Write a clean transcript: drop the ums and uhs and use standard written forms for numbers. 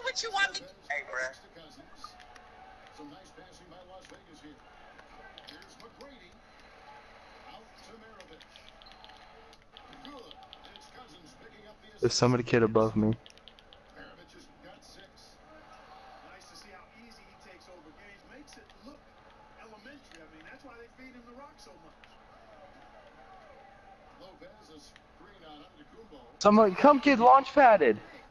what you want me? Hey, Brad. Some nice passing by Las Vegas here. Here's McGrady. Out to Maravich. Good. It's Cousins picking up the assist. There's somebody kid above me. Maravich has got 6. Nice to see how easy he takes over games. Makes it look elementary. I mean, that's why they feed him the rock so much. Lopez, a screen on Antetokounmpo. Someone, come kid, launch padded.